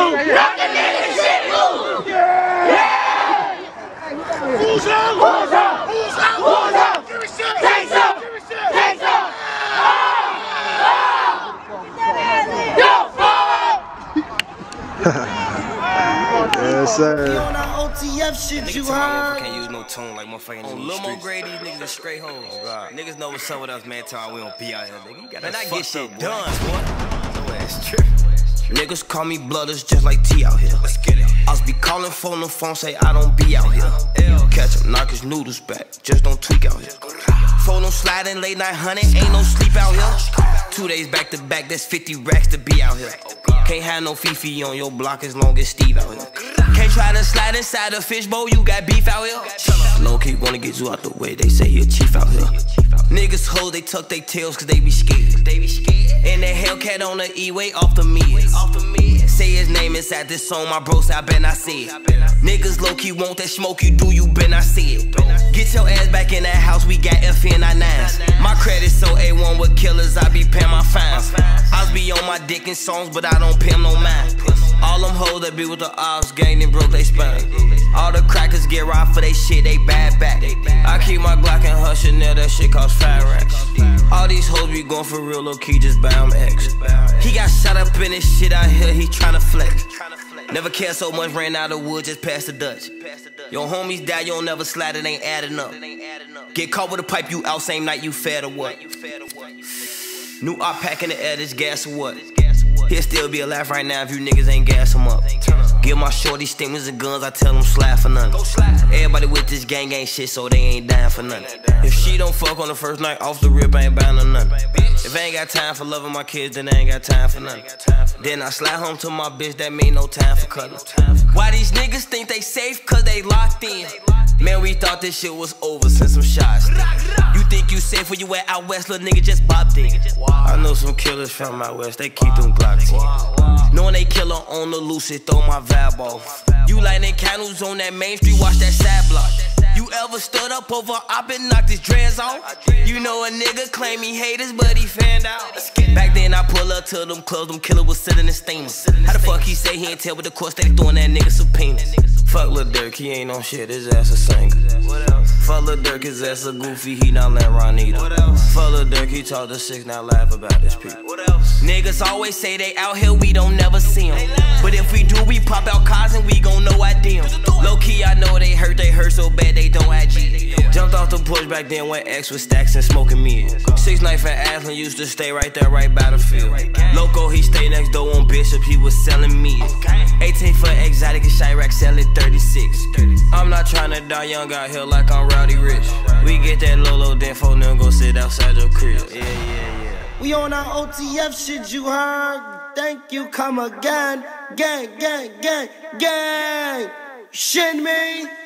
loose. Knock the nigga shit loose. Yeah. Who's up? Who's up? Who's up? Who's up? Take some. Take some. Yo, Yes, sir. On that OTF shit you heard. Can't use no tone like motherfucking on Lil Mo Grade, these niggas are straight hoes. Oh, niggas know what's up with us, man. Time we don't be out here, nigga. You gotta get shit done, boy. That's true. Niggas call me blooders just like T out here. Let's get it. I be calling phone the phone, say I don't be out here. Catch him, knock his noodles back, just don't tweak out here. Phone no sliding, late night hunting, ain't no sleep out here. 2 days back to back, that's 50 racks to be out here. Can't have no Fifi on your block as long as Steve out here. Can't try to slide inside a fishbowl, you got beef out here. Low key wanna get you out the way, they say he a chief out here. Niggas hoes, they tuck they tails cause they be scared. And that Hellcat on the E-way off the mids. Say his name inside this song, my bro say I bet I see it. Niggas low key want that smoke you do, you bet I see it. Get your ass back in that house, we got FN99s. My credit so A1 with killers, I be paying my fines. I be on my dick in songs, but I don't pay them no mind. All them hoes that be with the ops gang, they broke they spine. All the crackers get robbed for they shit, they bad back. I keep my Glock and her Chanel, that shit cost 5 racks. All these hoes be going for real, low key, just buy him X. He got shot up in this shit out here, he tryna flex. Never cared so much, ran out of wood, just past the Dutch. Your homies die, you don't never slide, it ain't adding up. Get caught with a pipe, you out same night, you fed or what? New op pack in the air, this gas or what? He'll still be alive right now if you niggas ain't gas him up. Give my shorty stingers and guns, I tell them slide for nothing. Everybody with this gang ain't shit, so they ain't dying for nothing. If she don't fuck on the first night, off the rip, I ain't buying her nothing. If I ain't got time for loving my kids, then I ain't got time for nothing. Then I slide home to my bitch, that mean no time for cutting. Why these niggas think they safe? Cause they locked in. Man, we thought this shit was over, send some shots. You think you safe when you at out west, little nigga just bopped in. I know some killers from out west, they keep them Glock 10. Knowing they killer on the loose, it throw my vibe off. You lighting candles on that main street, watch that side block. You ever stood up over op and knocked his dreads off? You know a nigga claim he haters, but he fanned out. Back then I pull up to them clubs, them killers was sitting in steamers. How the fuck he say he ain't tell with the course, they throwing that nigga subpoenas. Fuck Lil Durk, he ain't on shit, his ass a singer. Fuck Lil Durk, his ass a goofy, he not let Ron either. Fuck Lil Durk, he talk to 6, now laugh about his people. Niggas always say they out here, we don't never see them. But if we do, we pop out cars and we gon' know I DM. Low key, I know they hurt so bad they don't IG. Jumped off the porch back then when X was stacks and smoking me. 6 Knife and Aslan used to stay right there, right by the field. Loco, he stayed next door on Bishop, he was selling me. 18 for exotic and Chirac selling 36. I'm not trying to die young out here like I'm Rowdy Rich. We get that Lolo, then phone them go sit outside your crib. Yeah. We on our OTF shit you heard. Thank you, come again. Gang. Shit me.